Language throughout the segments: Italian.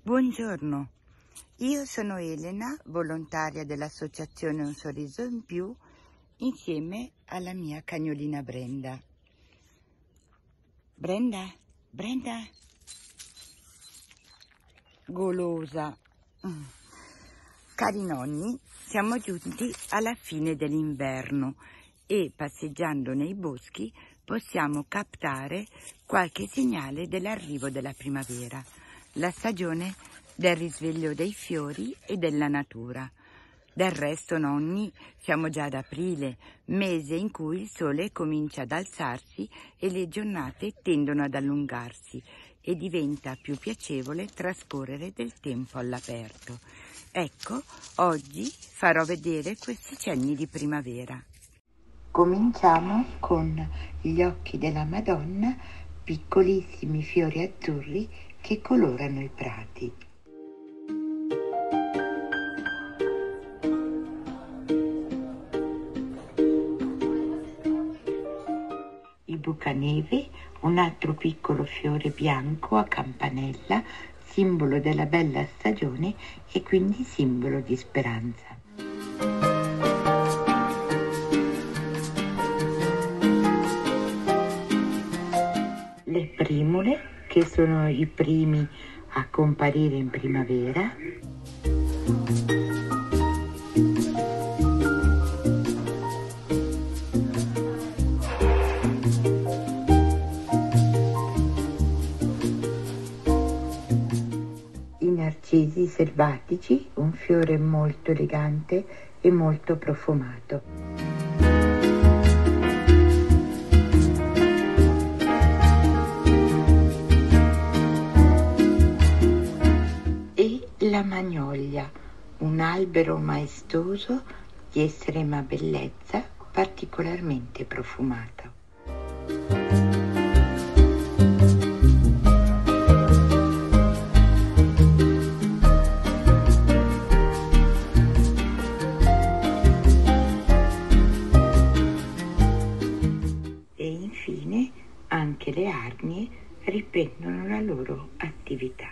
Buongiorno, io sono Elena, volontaria dell'associazione Un Sorriso in Più, insieme alla mia cagnolina Brenda. Brenda, golosa. Cari nonni, siamo giunti alla fine dell'inverno e passeggiando nei boschi possiamo captare qualche segnale dell'arrivo della primavera, la stagione del risveglio dei fiori e della natura. Del resto, nonni, siamo già ad aprile, mese in cui il sole comincia ad alzarsi e le giornate tendono ad allungarsi e diventa più piacevole trascorrere del tempo all'aperto. Ecco, oggi farò vedere questi cenni di primavera. Cominciamo con gli occhi della Madonna, piccolissimi fiori azzurri che colorano i prati. I bucaneve, un altro piccolo fiore bianco a campanella, simbolo della bella stagione e quindi simbolo di speranza. Le primule, che sono i primi a comparire in primavera. I narcisi selvatici, un fiore molto elegante e molto profumato. La magnolia, un albero maestoso di estrema bellezza, particolarmente profumato. E infine anche le arnie riprendono la loro attività.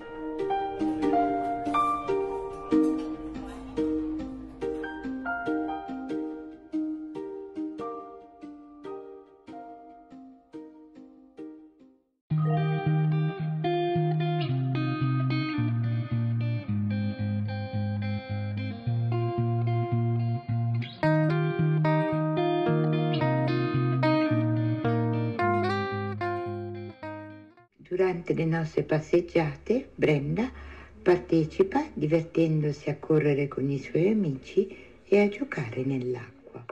Durante le nostre passeggiate, Brenda partecipa divertendosi a correre con i suoi amici e a giocare nell'acqua.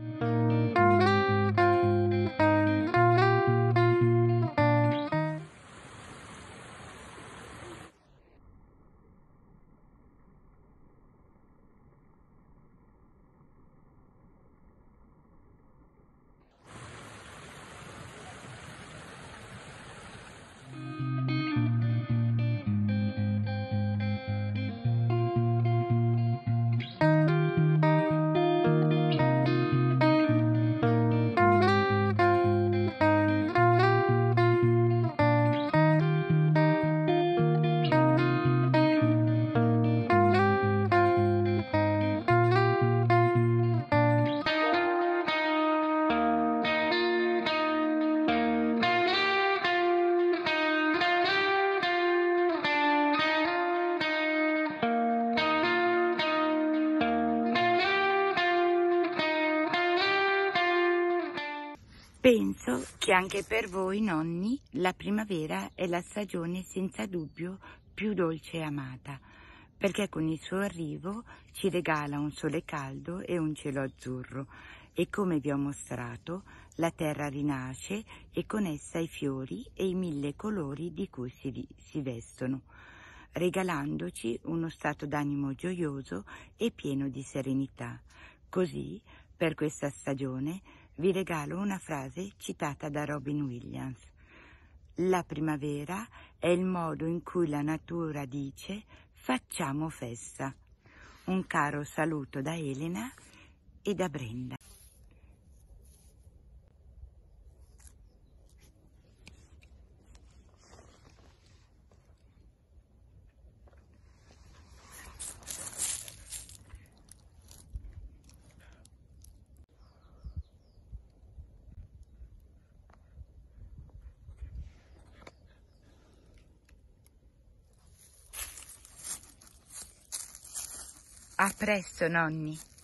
Penso che anche per voi, nonni, la primavera è la stagione senza dubbio più dolce e amata, perché con il suo arrivo ci regala un sole caldo e un cielo azzurro e, come vi ho mostrato, la terra rinasce e con essa i fiori e i 1000 colori di cui si vestono, regalandoci uno stato d'animo gioioso e pieno di serenità. Così, per questa stagione, vi regalo una frase citata da Robin Williams. La primavera è il modo in cui la natura dice facciamo festa. Un caro saluto da Elena e da Brenda. A presto, nonni.